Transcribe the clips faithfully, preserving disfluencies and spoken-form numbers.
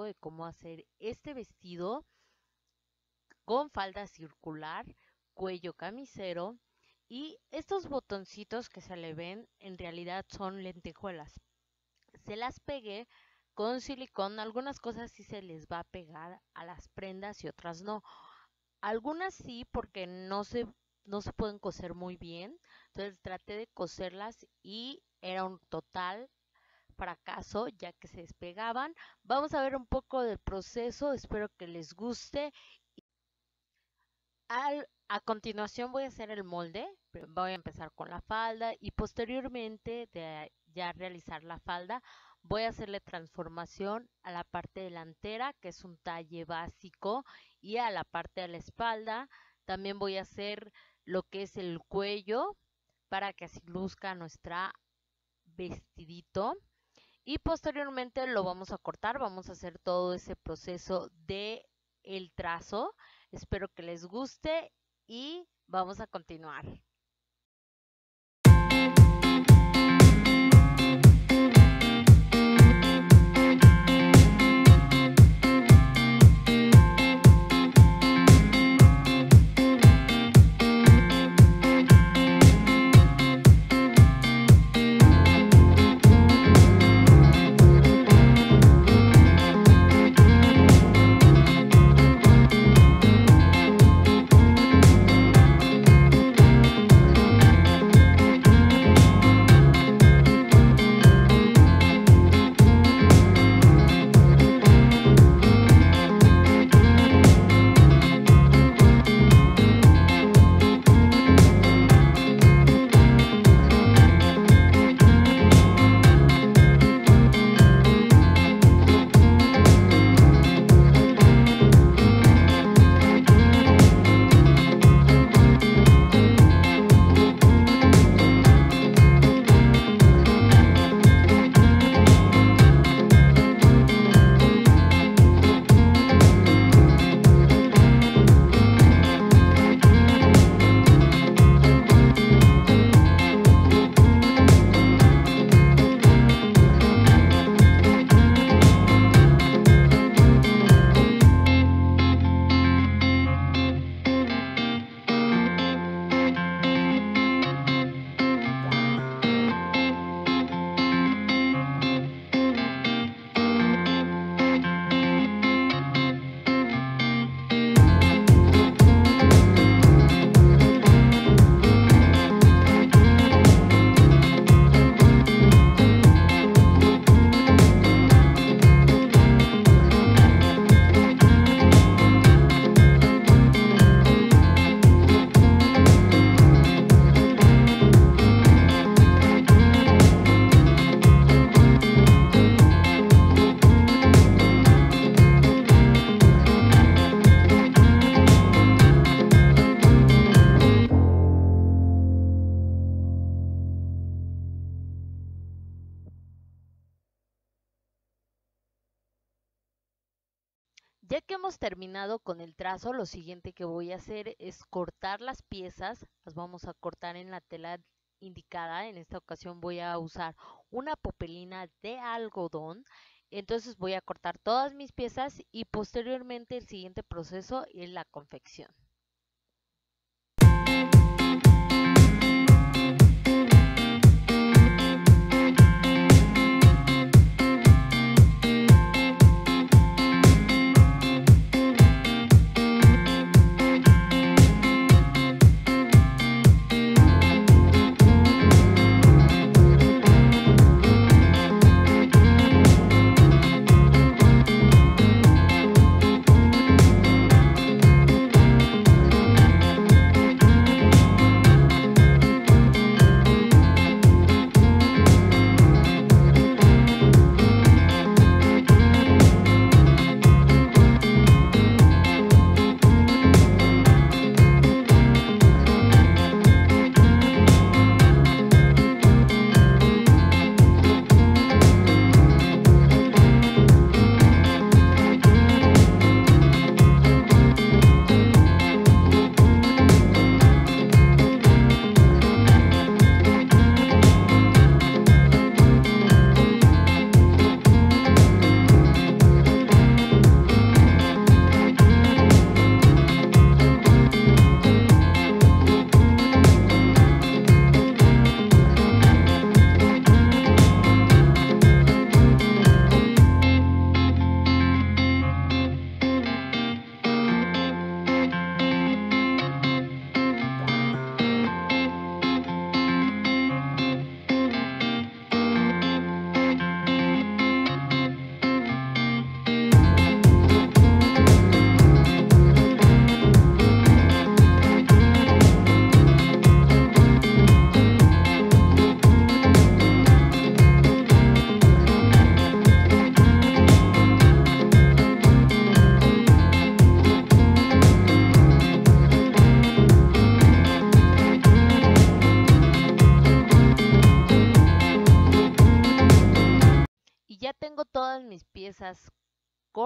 de cómo hacer este vestido con falda circular, cuello camisero, y estos botoncitos que se le ven en realidad son lentejuelas. Se las pegué con silicón, algunas cosas sí se les va a pegar a las prendas y otras no. Algunas sí, porque no se, no se pueden coser muy bien, entonces traté de coserlas y era un total fracaso ya que se despegaban. Vamos a ver un poco del proceso, espero que les guste. Al, a continuación voy a hacer el molde, voy a empezar con la falda y posteriormente de ya realizar la falda voy a hacerle transformación a la parte delantera, que es un talle básico, y a la parte de la espalda. También voy a hacer lo que es el cuello para que así luzca nuestra vestidito. Y posteriormente lo vamos a cortar, vamos a hacer todo ese proceso de el trazo. Espero que les guste y vamos a continuar. Ya que hemos terminado con el trazo, lo siguiente que voy a hacer es cortar las piezas. Las vamos a cortar en la tela indicada. En esta ocasión voy a usar una popelina de algodón. Entonces voy a cortar todas mis piezas y posteriormente el siguiente proceso es la confección.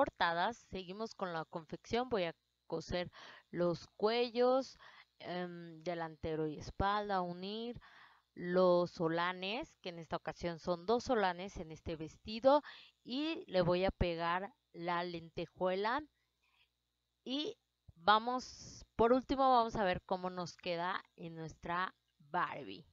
cortadas. Seguimos con la confección. Voy a coser los cuellos, eh, delantero y espalda, unir los solanes, que en esta ocasión son dos solanes en este vestido, y le voy a pegar la lentejuela. Y vamos, por último, vamos a ver cómo nos queda en nuestra Barbie.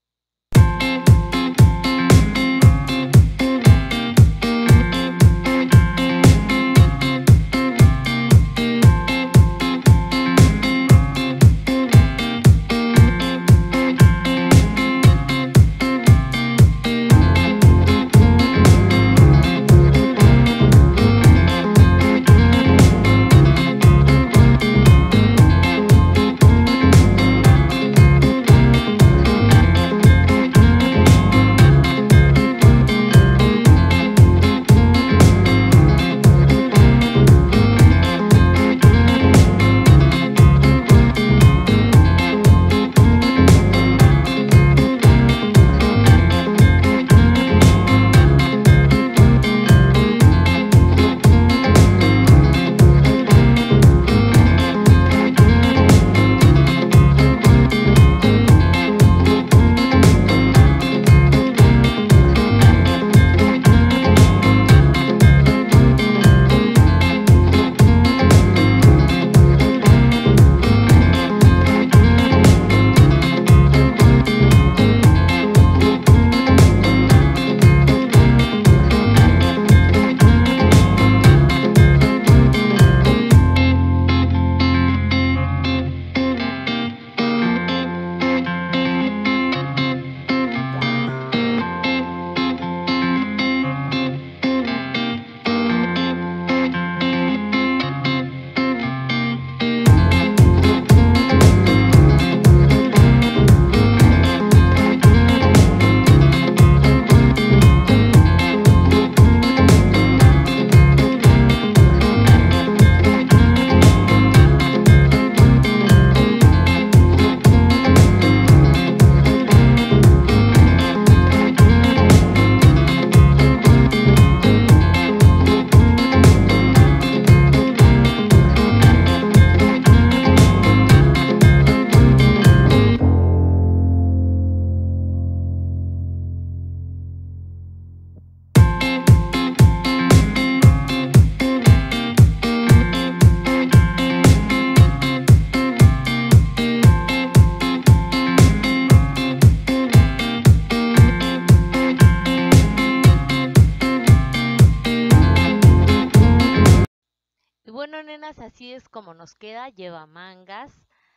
Y bueno, nenas, así es como nos queda. Lleva mangas,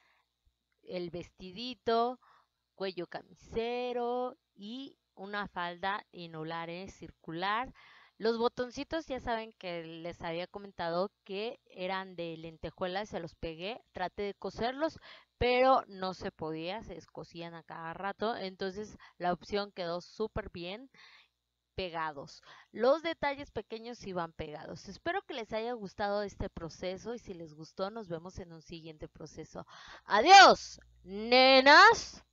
el vestidito, cuello camisero y una falda inolare circular. Los botoncitos ya saben que les había comentado que eran de lentejuelas, se los pegué, traté de coserlos, pero no se podía, se descosían a cada rato, entonces la opción quedó súper bien pegados. Los detalles pequeños sí van pegados. Espero que les haya gustado este proceso y si les gustó nos vemos en un siguiente proceso. Adiós, nenas.